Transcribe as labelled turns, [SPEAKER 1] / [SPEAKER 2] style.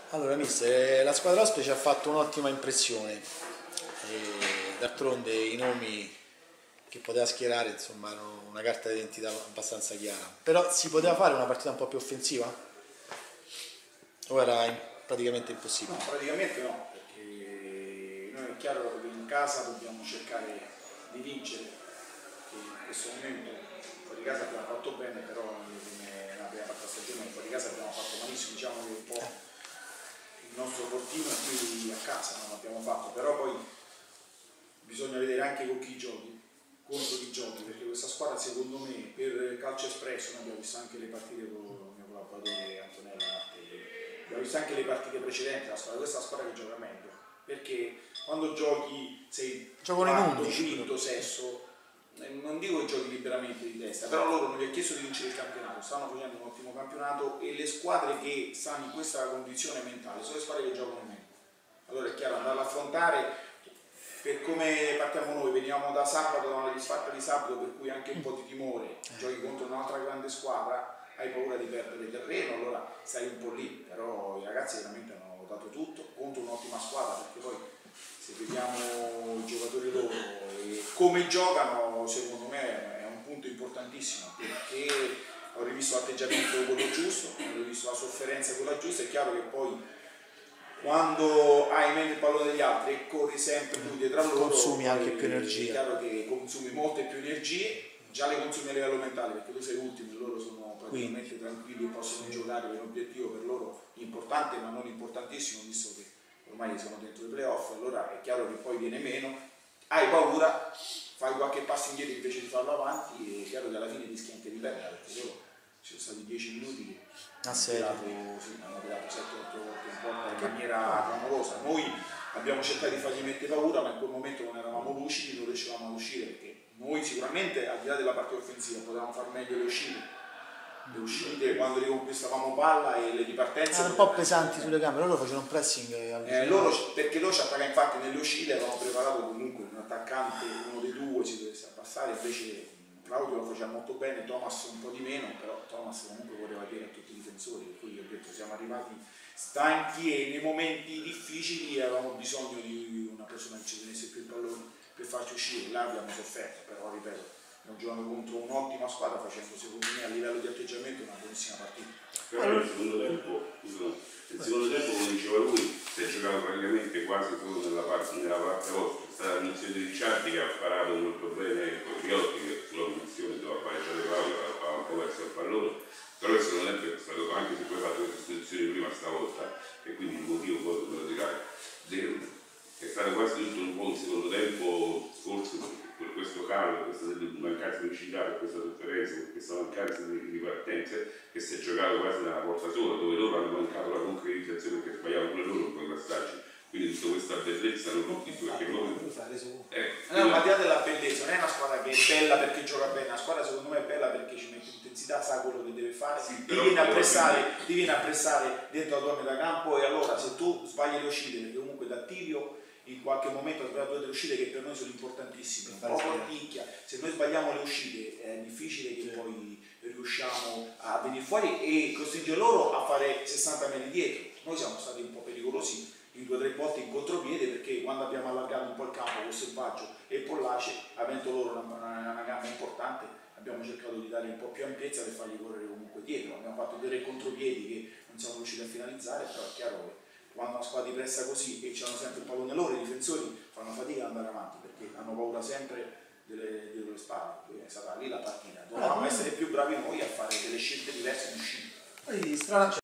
[SPEAKER 1] Allora, mister, la squadra ospite ci ha fatto un'ottima impressione e d'altronde i nomi che poteva schierare, insomma, erano una carta d'identità abbastanza chiara. Però si poteva fare una partita un po' più offensiva? O era praticamente impossibile?
[SPEAKER 2] No, praticamente no, perché noi è chiaro che in casa dobbiamo cercare di vincere, che in questo momento fuori casa abbiamo fatto bene, però nella prima parte della stagione fuori casa abbiamo fatto malissimo, diciamo che un po' il nostro fortino è qui a casa, non l'abbiamo fatto, però poi bisogna vedere anche con chi giochi, contro chi giochi, perché questa squadra secondo me per calcio espresso, noi abbiamo visto anche le partite con il mio collaboratore Antonello Martelli, abbiamo visto anche le partite precedenti, questa è la squadra che gioca meglio, perché quando giochi sei quarto, quinto, sesto, non dico che giochi liberamente di testa, però loro non gli ha chiesto di vincere il campionato, stanno facendo un ottimo campionato e le squadre che stanno in questa condizione mentale sono le squadre che giocano meglio. Allora è chiaro, andarla ad affrontare per come partiamo noi, veniamo da sabato, da una disfatta di sabato per cui anche un po' di timore, giochi contro un'altra grande squadra, hai paura di perdere terreno, allora stai un po' lì, però i ragazzi veramente hanno dato tutto contro un'ottima squadra, perché poi se vediamo i giocatori loro e come giocano, secondo me è un punto importantissimo, perché ho rivisto l'atteggiamento quello giusto, ho rivisto la sofferenza quella giusta, è chiaro che poi quando hai meno il pallone degli altri e corri sempre tu dietro a loro,
[SPEAKER 1] consumi anche più energia.
[SPEAKER 2] È chiaro che consumi molte più energie, già le consumi a livello mentale, perché tu sei ultimo e loro sono praticamente tranquilli e possono giocare per un obiettivo per loro importante ma non importantissimo, visto che ormai sono dentro i playoff, allora è chiaro che poi viene meno, hai paura, fai qualche passo indietro invece di farlo avanti e è chiaro che alla fine rischi anche di perdere, perché loro ci sono stati 10 minuti che hanno tirato 7-8 volte in porta in maniera clamorosa. Noi abbiamo cercato di fargli mettere paura, ma in quel momento non eravamo lucidi, non riuscivamo ad uscire, perché noi sicuramente al di là della partita offensiva potevamo far meglio le uscite quando riconquistavamo palla e le ripartenze
[SPEAKER 1] erano un po' pesanti sulle gambe, loro facevano un pressing
[SPEAKER 2] perché loro ci attaccano, infatti nelle uscite avevamo preparato comunque un attaccante, uno dei due si dovesse abbassare, invece Claudio lo faceva molto bene, Thomas un po' di meno, però Thomas comunque voleva dire a tutti i difensori, per cui io ho detto siamo arrivati stanchi e nei momenti difficili avevamo bisogno di una persona che ci tenesse più il pallone per farci uscire, là abbiamo sofferto, però ripeto, abbiamo giocato contro un'ottima squadra facendo secondo me a livello di atteggiamento una buonissima partita.
[SPEAKER 3] Però nel secondo tempo, come diceva lui, si è giocato praticamente quasi solo nella parte vostra, è stata l'inizio di Ricciardi che ha parato molto bene con Riotti, che sulla posizione dove ha pareggiato Claudio ha un po' verso il pallone, però il secondo tempo è stato, anche se poi ha fatto le sostituzioni prima stavolta, e quindi il motivo poi lo dirà, è stato quasi tutto un buon secondo tempo, forse per questo calo, per questa mancanza di lucidità, per questa sofferenza, per questa mancanza di ripartenze, che si è giocato quasi nella porta sola, dove loro hanno mancato la concretizzazione perché sbagliavano pure loro con i passaggi. Quindi tutta questa bellezza non tutti, perché noi
[SPEAKER 2] no, ma al di là della bellezza, non è una squadra che è bella perché gioca bene, la squadra secondo me è bella perché ci mette intensità, sa quello che deve fare,
[SPEAKER 3] sì,
[SPEAKER 2] ti viene a pressare dentro la tua metà campo, e allora se tu sbagli le uscite, perché comunque da Tivio in qualche momento ha sbagliato delle uscite che per noi sono importantissime, un po' corticchia, se noi sbagliamo le uscite è difficile che poi riusciamo a venire fuori e costringere loro a fare 60 metri dietro. Noi siamo stati un po' pericolosi in 2 o 3 volte in contropiede, perché quando abbiamo allargato un po' il campo con Selvaggio e Pollace, avendo loro una gamma importante, abbiamo cercato di dare un po' più ampiezza per fargli correre comunque dietro. Abbiamo fatto 2 o 3 contropiedi che non siamo riusciti a finalizzare, però è chiaro che quando una squadra ti pressa così e c'hanno sempre il pallone loro, i difensori fanno fatica ad andare avanti perché hanno paura sempre dietro le spalle. È stata lì la partita, dovevamo essere più bravi noi a fare delle scelte diverse in uscita.